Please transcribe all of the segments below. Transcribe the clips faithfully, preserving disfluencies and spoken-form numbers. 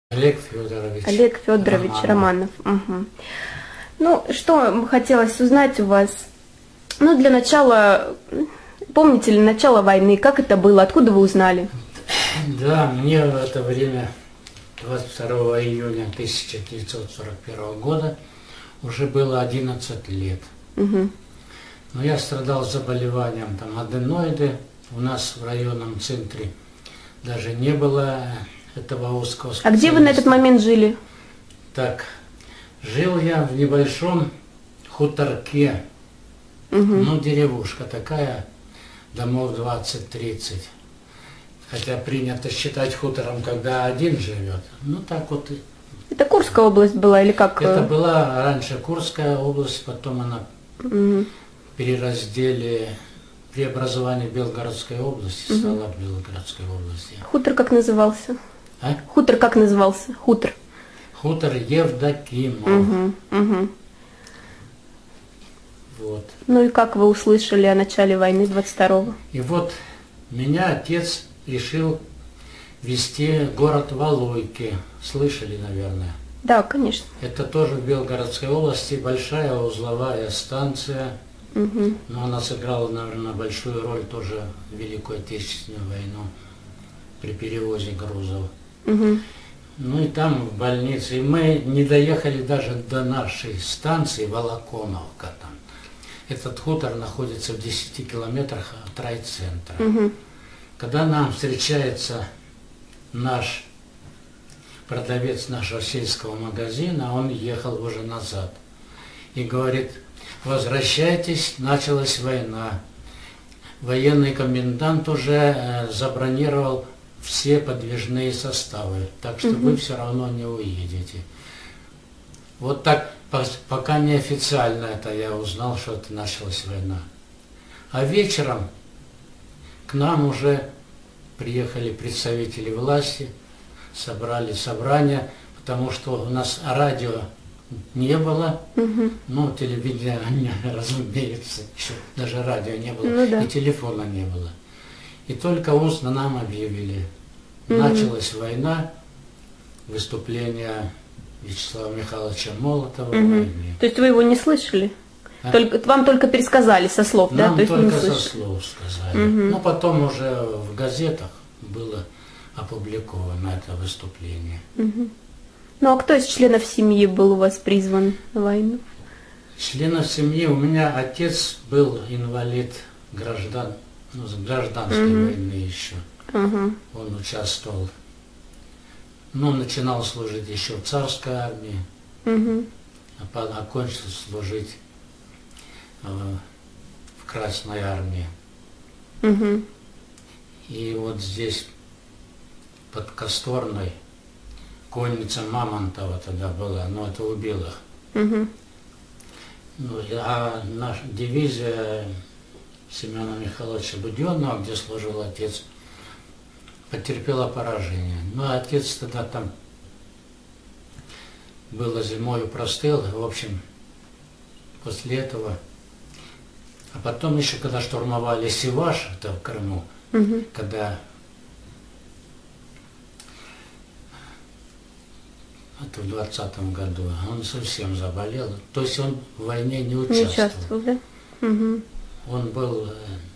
Олег Федорович. Олег Федорович Романов. Романов. Угу. Ну, что хотелось узнать у вас? Ну, для начала, помните ли начало войны? Как это было? Откуда вы узнали? Да, мне в это время, двадцать второго июня тысяча девятьсот сорок первого года, уже было одиннадцать лет. Угу. Но я страдал заболеванием там аденоиды. У нас в районном центре даже не было этого узкого специалиста. А где вы на этот момент жили? Так, жил я в небольшом хуторке. Угу. Ну, деревушка такая, домов двадцать-тридцать. Хотя принято считать хутором, когда один живет. Ну, так вот. Это Курская область была или как? Это была раньше Курская область, потом она угу. перераздели, преобразование Белгородской области угу. стала Белгородской областью. Хутор как назывался? А? Хутор как назывался? Хутор. Хутор Евдокимов. Угу. Угу. Вот. Ну и как вы услышали о начале войны двадцать второго? И вот меня отец решил везти город Валуйки. Слышали, наверное? Да, конечно. Это тоже в Белгородской области, большая узловая станция. Угу. Но она сыграла, наверное, большую роль тоже в Великую Отечественную войну при перевозе грузов. Угу. Ну и там в больнице. И мы не доехали даже до нашей станции Волоконовка там. Этот хутор находится в десяти километрах от райцентра. Угу. Когда нам встречается наш продавец нашего сельского магазина, он ехал уже назад и говорит: возвращайтесь, началась война. Военный комендант уже э, забронировал все подвижные составы, так что угу. вы все равно не уедете. Вот так, пока неофициально это я узнал, что это началась война. А вечером к нам уже приехали представители власти, собрали собрание, потому что у нас радио не было, угу. ну, телевидение, разумеется, еще даже радио не было, ну, да. и телефона не было. И только устно нам объявили. Угу. Началась война, выступление Вячеслава Михайловича Молотова. Угу. Войне. То есть вы его не слышали? А? Только, вам только пересказали со слов, нам да? То есть только не со слышали. слов сказали. Угу. Но потом уже в газетах было опубликовано это выступление. Угу. Ну а кто из членов семьи был у вас призван на войну? Членов семьи, у меня отец был инвалид граждан, ну, гражданской угу. войны еще. Угу. Он участвовал, ну, начинал служить еще в царской армии, угу. а окончил служить э, в Красной армии. Угу. И вот здесь под Косторной конница Мамонтова тогда была, но это убил их. Угу. Ну, а наша дивизия Семена Михайловича Буденного, где служил отец, потерпела поражение. Ну, отец тогда там было зимой простыл, в общем, после этого. А потом еще, когда штурмовали Севаш, это в Крыму, угу. когда это в двадцатом году, он совсем заболел. То есть он в войне не участвовал. Не участвовал, да? Угу. Он был,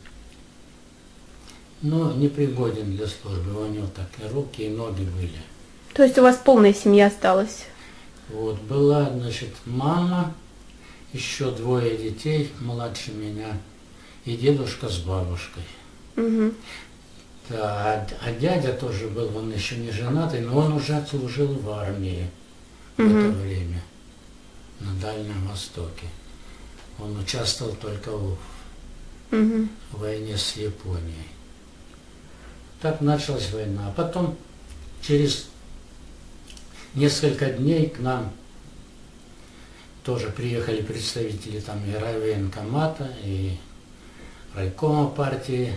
ну, непригоден для службы. У него так и руки, и ноги были. То есть у вас полная семья осталась? Вот, была, значит, мама, еще двое детей младше меня, и дедушка с бабушкой. Угу. Да, а дядя тоже был, он еще не женатый, но он уже служил в армии в угу. это время, на Дальнем Востоке. Он участвовал только в угу. войне с Японией. Так началась война. А потом, через несколько дней к нам тоже приехали представители там и райвоенкомата, и райкома партии.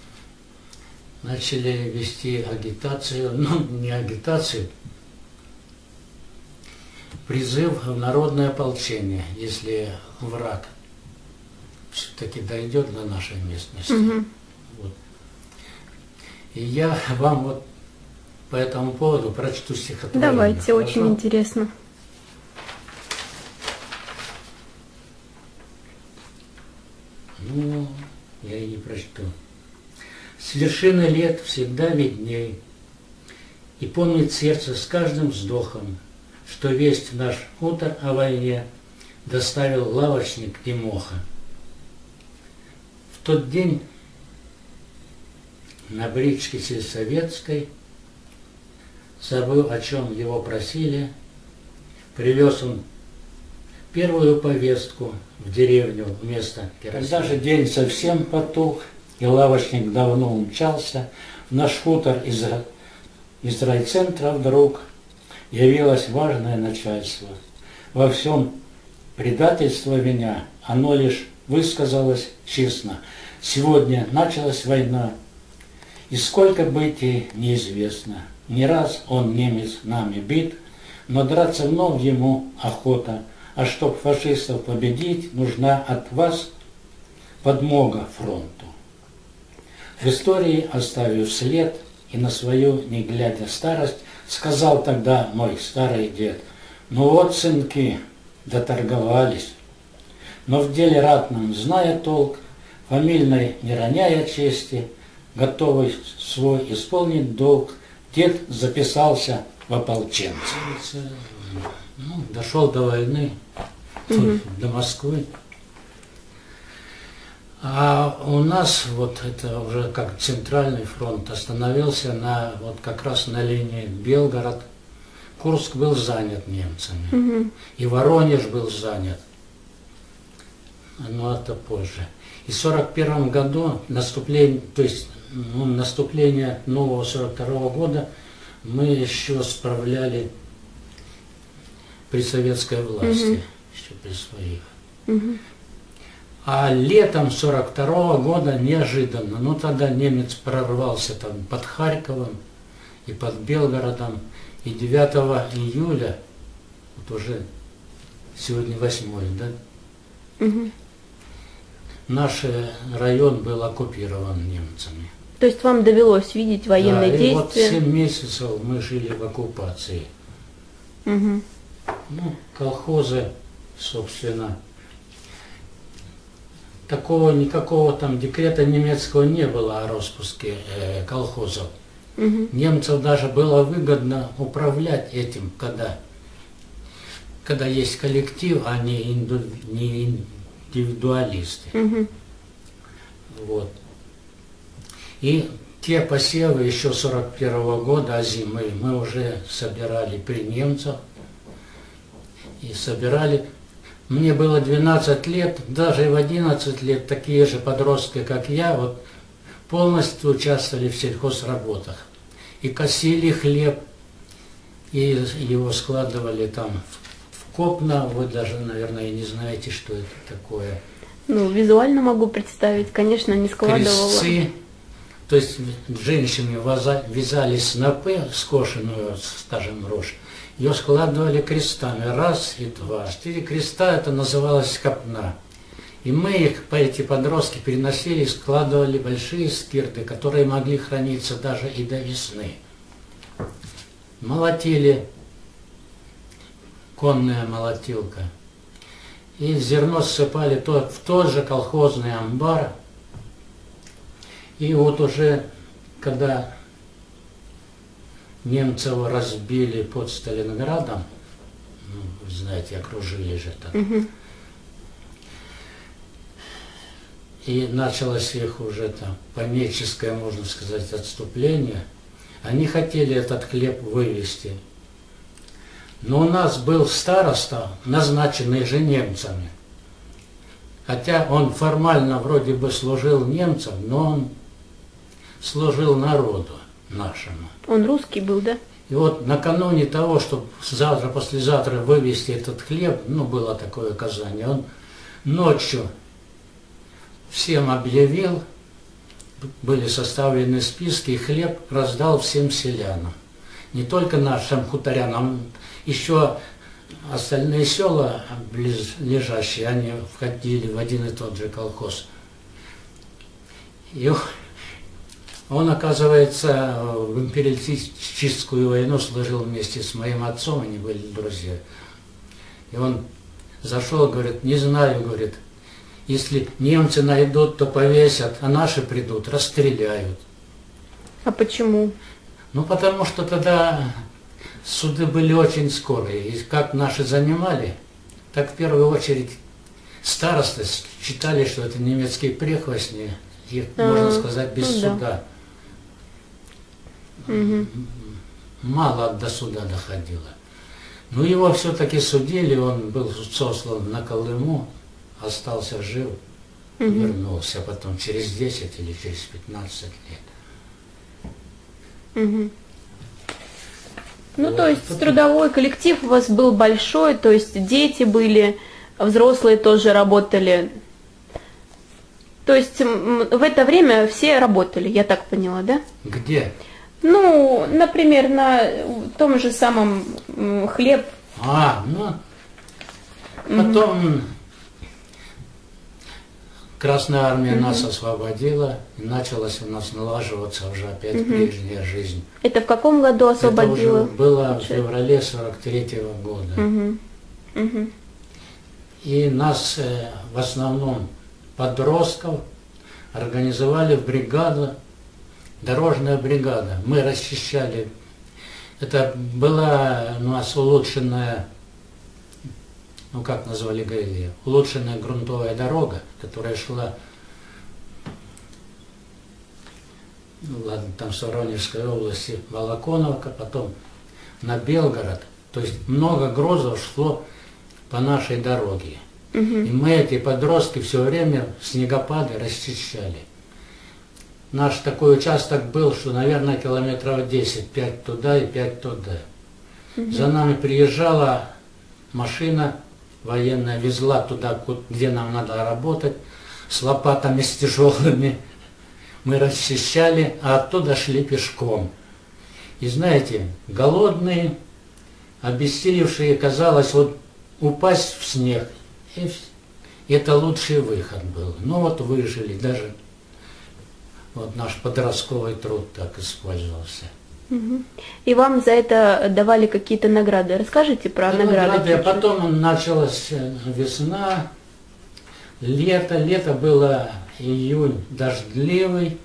Начали вести агитацию, ну, не агитацию, призыв в народное ополчение, если враг все-таки дойдет до нашей местности. Угу. Вот. И я вам вот по этому поводу прочту стихотворение. Давайте, Хорошо? очень интересно. Ну, я и не прочту. С вершины лет всегда видней, и помнит сердце с каждым вздохом, что весть в наш хутор о войне доставил лавочник и моха. В тот день на бричке сельсоветской, забыл, о чем его просили, привез он первую повестку в деревню вместо керосина. Когда же день совсем потух, и лавочник давно умчался, в наш хутор из, из райцентра вдруг явилось важное начальство. Во всем предательство виня, оно лишь высказалось честно. Сегодня началась война, и сколько бытий неизвестно. Не раз он, немец, нами бит, но драться вновь ему охота. А чтоб фашистов победить, нужна от вас подмога фронту. В истории оставив след, и на свою, не глядя старость, сказал тогда мой старый дед: ну вот, сынки, доторговались. Но в деле ратном, зная толк, фамильной не роняя чести, готовый свой исполнить долг, дед записался в ополченцы. Ну, дошел до войны, угу. до Москвы. А у нас вот это уже как центральный фронт остановился на вот как раз на линии Белгород. Курск был занят немцами, угу. и Воронеж был занят. Но это позже. И в сорок первом году наступление, то есть ну, наступление нового сорок второго года мы еще справляли при советской власти, угу. еще при своих. Угу. А летом сорок второго года неожиданно, ну тогда немец прорвался там под Харьковом и под Белгородом, и девятого июля, вот уже сегодня восьмое, да? Угу. Наш район был оккупирован немцами. То есть вам довелось видеть военные да, действия? И вот семь месяцев мы жили в оккупации. Угу. Ну, колхозы, собственно, такого никакого там декрета немецкого не было о распуске э, колхозов. Угу. Немцев даже было выгодно управлять этим, когда, когда есть коллектив, а не, инду, не индивидуалисты. Угу. Вот. И те посевы еще сорок первого года, зимы, мы уже собирали при немцах. И собирали. Мне было двенадцать лет, даже в одиннадцать лет такие же подростки, как я, вот, полностью участвовали в сельхозработах. И косили хлеб, и его складывали там в копна. Вы даже, наверное, не знаете, что это такое. Ну, визуально могу представить, конечно, не складывала. Крестцы, то есть женщины вязали снопы, скошенную, скажем, рожь. Ее складывали крестами, раз и два. Четыре креста, это называлось копна. И мы их, по эти подростки, переносили и складывали большие скирды, которые могли храниться даже и до весны. Молотили, конная молотилка. И зерно ссыпали тот, в тот же колхозный амбар. И вот уже, когда немцев разбили под Сталинградом, ну, вы знаете, окружили же там. Угу. И началось их уже там паническое, можно сказать, отступление. Они хотели этот хлеб вывезти. Но у нас был староста, назначенный же немцами. Хотя он формально вроде бы служил немцам, но он служил народу нашему. Он русский был, да? И вот накануне того, чтобы завтра-послезавтра вывезти этот хлеб, ну, было такое указание, он ночью всем объявил, были составлены списки, и хлеб раздал всем селянам. Не только нашим хуторянам, еще остальные села близлежащие, они входили в один и тот же колхоз. И Он, оказывается, в империалистическую войну служил вместе с моим отцом, они были друзья. И он зашел, говорит, не знаю, говорит, если немцы найдут, то повесят, а наши придут, расстреляют. А почему? Ну, потому что тогда суды были очень скорые. И как наши занимали, так в первую очередь старосты считали, что это немецкие прихвостни, их, а, можно сказать, без ну, суда. Да. Угу. Мало до суда доходило. Но его все-таки судили, он был сослан на Колыму, остался жив, угу. вернулся потом через десять или через пятнадцать лет. Угу. Ну, вот. То есть потом... трудовой коллектив у вас был большой, то есть дети были, взрослые тоже работали. То есть в это время все работали, я так поняла, да? Где? Ну, например, на том же самом хлеб. А, ну, потом угу. Красная Армия угу. нас освободила, и началась у нас налаживаться уже опять угу. прежняя жизнь. Это в каком году освободила? Это уже было в феврале сорок третьего года. Угу. Угу. И нас э, в основном подростков организовали в бригаду, дорожная бригада. Мы расчищали. Это была у нас улучшенная, ну как назвали, говорили, улучшенная грунтовая дорога, которая шла, ну ладно, там с Воронежской области, Волоконовка, потом на Белгород. То есть много грузов шло по нашей дороге. Угу. И мы, эти подростки, все время снегопады расчищали. Наш такой участок был, что, наверное, километров десять, пять туда и пять туда. Угу. За нами приезжала машина военная, везла туда, где нам надо работать, с лопатами, с тяжелыми. Мы расчищали, а оттуда шли пешком. И знаете, голодные, обессилевшие, казалось, вот упасть в снег. И это лучший выход был. Ну вот выжили, даже вот наш подростковый труд так использовался. Угу. И вам за это давали какие-то награды? Расскажите про да, награды. награды. А потом началась весна, лето. Лето было июнь дождливый.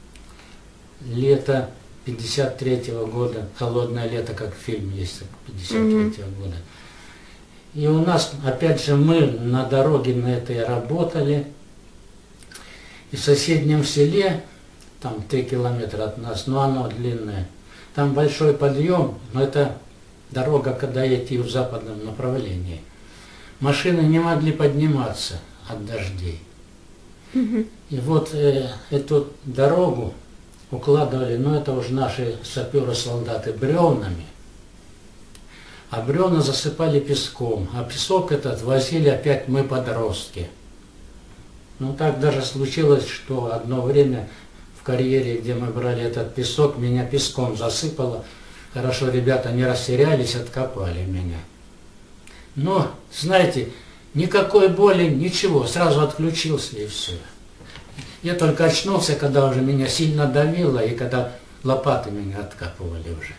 Лето пятьдесят третьего года. Холодное лето, как фильм есть, пятьдесят третьего угу. года. И у нас, опять же, мы на дороге на этой работали. И в соседнем селе, там три километра от нас, но оно длинное, там большой подъем, но это дорога, когда идти в западном направлении. Машины не могли подниматься от дождей. Mm-hmm. И вот э, эту дорогу укладывали, ну это уже наши саперы-солдаты, бревнами. А бревна засыпали песком, а песок этот возили опять мы, подростки. Ну так даже случилось, что одно время в карьере, где мы брали этот песок, меня песком засыпало. Хорошо, ребята не растерялись, откопали меня. Но, знаете, никакой боли, ничего, сразу отключился и все. Я только очнулся, когда уже меня сильно давило, и когда лопаты меня откапывали уже.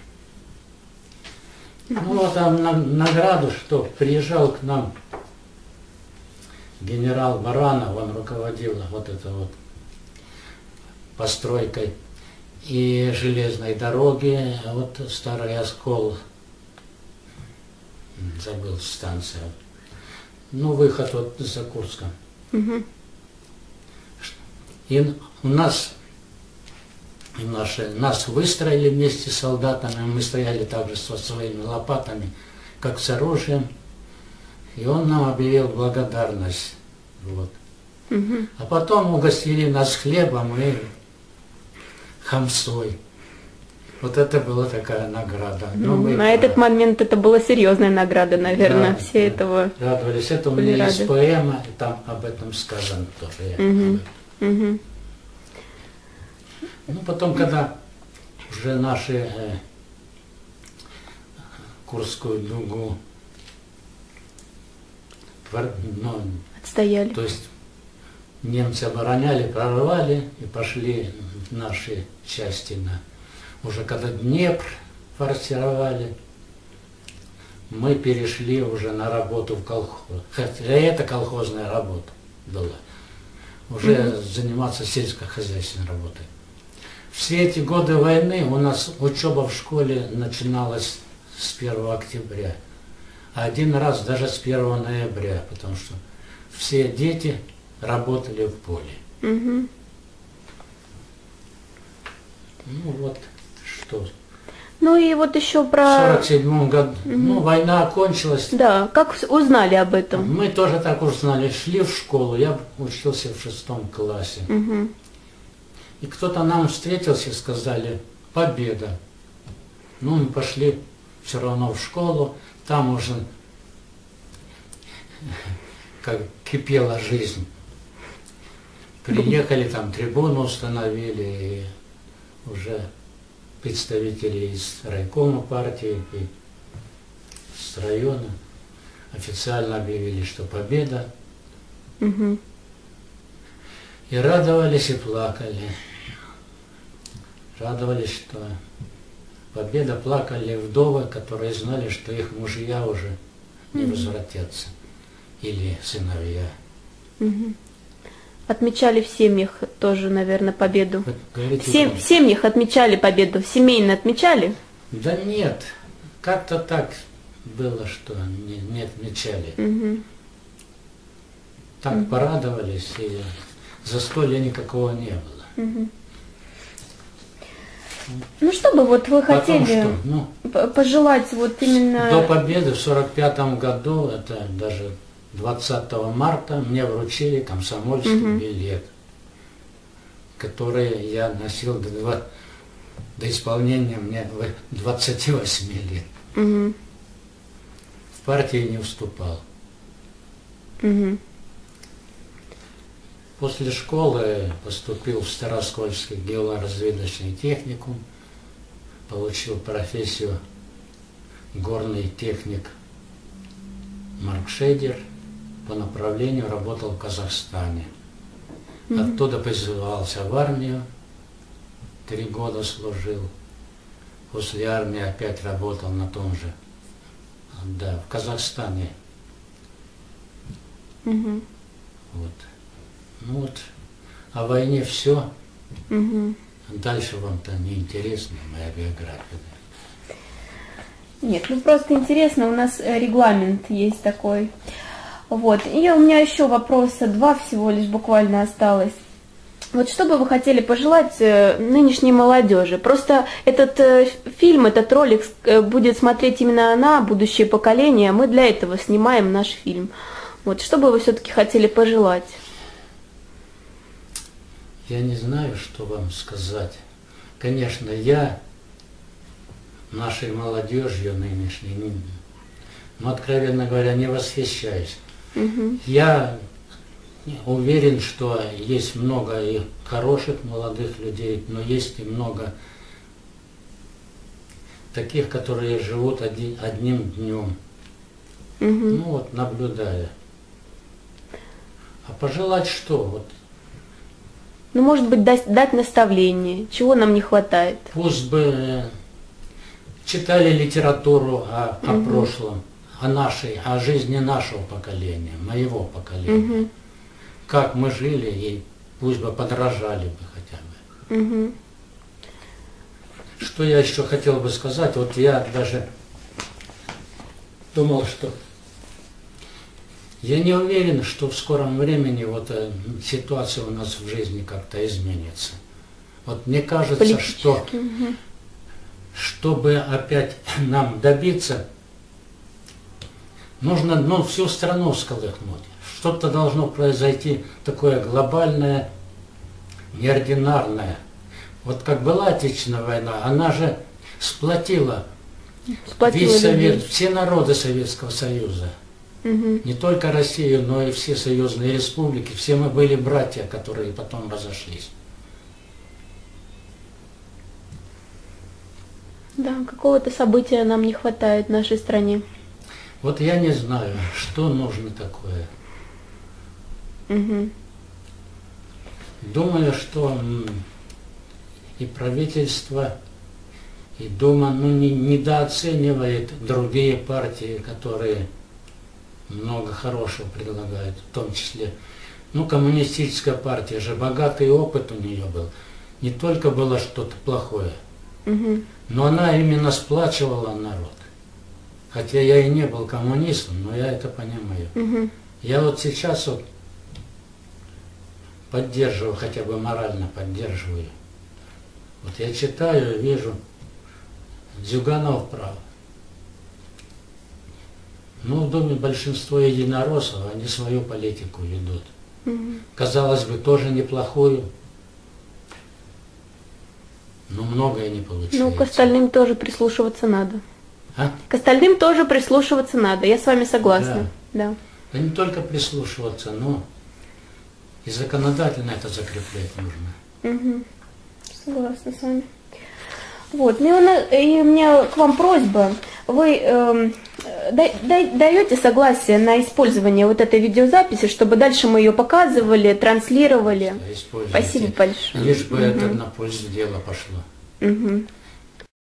Ну вот там на, награду, что приезжал к нам генерал Баранов, он руководил вот это вот постройкой и железной дороги, вот Старый Оскол, забыл станция, ну выход вот за Курском. Угу. И у нас, наши, нас выстроили вместе с солдатами, мы стояли также со своими лопатами, как с оружием. И он нам объявил благодарность. Вот. Угу. А потом угостили нас хлебом и хамсой. Вот это была такая награда. Ну, мы на этот момент это была серьезная награда, наверное, да, все да. этого радовались. Это у меня есть поэма, и там об этом сказано тоже. Угу. Угу. Ну, потом, когда уже наши э, Курскую дугу ну, отстояли. То есть немцы обороняли, прорвали и пошли наши части на... Уже когда Днепр форсировали, мы перешли уже на работу в колхоз. Хотя это колхозная работа была. Уже mm-hmm. заниматься сельскохозяйственной работой. Все эти годы войны у нас учеба в школе начиналась с первого октября. А один раз даже с первого ноября, потому что все дети работали в поле. Mm-hmm. Ну вот что. Ну и вот еще про... В сорок седьмом году, угу. ну, война окончилась. Да, как узнали об этом? Мы тоже так узнали, шли в школу, я учился в шестом классе. Угу. И кто-то нам встретился и сказали: победа. Ну, мы пошли все равно в школу, там уже как кипела жизнь. Приехали, там трибуну установили, и уже... представители из райкома партии и с района официально объявили, что победа. Угу. И радовались, и плакали. Радовались, что победа, плакали вдовы, которые знали, что их мужья уже не угу. возвратятся. Или сыновья. Угу. Отмечали в семьях тоже, наверное, победу. Говорите, в, сем... в семьях отмечали победу, семейно отмечали? Да нет, как-то так было, что не, не отмечали. Угу. Так угу. порадовались, и застолья никакого не было. Угу. Ну что бы вот вы Потом хотели что? Ну, пожелать вот именно... До победы в сорок пятом году, это даже... двадцатого марта мне вручили комсомольский угу. билет, который я носил до, два, до исполнения мне двадцати восьми лет. Угу. В партии не вступал. Угу. После школы поступил в Староскольский геолоразведочный техникум, получил профессию горный техник маркшейдер. По направлению работал в Казахстане. Mm-hmm. Оттуда призывался в армию, три года служил. После армии опять работал на том же, да, в Казахстане. Mm-hmm. Вот. Ну вот, о войне все. Mm-hmm. Дальше вам-то неинтересно, моя биография. Нет, ну просто интересно, у нас регламент есть такой. Вот, и у меня еще вопроса два всего лишь буквально осталось. Вот что бы вы хотели пожелать нынешней молодежи? Просто этот э, фильм, этот ролик э, будет смотреть именно она, будущее поколение. Мы для этого снимаем наш фильм. Вот, что бы вы все-таки хотели пожелать? Я не знаю, что вам сказать. Конечно, я нашей молодежью нынешней, но, откровенно говоря, не восхищаюсь. Угу. Я уверен, что есть много и хороших молодых людей, но есть и много таких, которые живут один, одним днем. Угу. Ну вот, наблюдая. А пожелать что? Вот. Ну, может быть, дать, дать наставление, чего нам не хватает. Пусть бы читали литературу о, о угу. прошлом, о нашей, о жизни нашего поколения, моего поколения. Угу. Как мы жили, и пусть бы подражали бы хотя бы. Угу. Что я еще хотел бы сказать, вот я даже думал, что я не уверен, что в скором времени вот ситуация у нас в жизни как-то изменится. Вот мне кажется, что угу. чтобы опять нам добиться, нужно ну, всю страну всколыхнуть. Что-то должно произойти такое глобальное, неординарное. Вот как была Отечественная война, она же сплотила, сплотила весь Совет, все народы Советского Союза. Угу. Не только Россию, но и все союзные республики. Все мы были братья, которые потом разошлись. Да, какого-то события нам не хватает в нашей стране. Вот я не знаю, что нужно такое. Угу. Думаю, что и правительство, и Дума ну, не, недооценивает другие партии, которые много хорошего предлагают, в том числе, ну, коммунистическая партия же, богатый опыт у нее был. Не только было что-то плохое, угу. но она именно сплачивала народ. Хотя я и не был коммунистом, но я это понимаю. Угу. Я вот сейчас вот поддерживаю, хотя бы морально поддерживаю. Вот я читаю, вижу, Зюганов прав. Ну, в Думе большинство единороссов, они свою политику ведут. Угу. Казалось бы, тоже неплохую. Но многое не получается. Ну, к остальным тоже прислушиваться надо. А? К остальным тоже прислушиваться надо. Я с вами согласна. Да. Да. Да не только прислушиваться, но и законодательно это закреплять нужно. Угу. Согласна с вами. Вот. Ну, и у меня к вам просьба. Вы э, да, да, даете согласие на использование вот этой видеозаписи, чтобы дальше мы ее показывали, транслировали? Спасибо большое. Лишь бы угу. это на пользу дела пошло. Угу.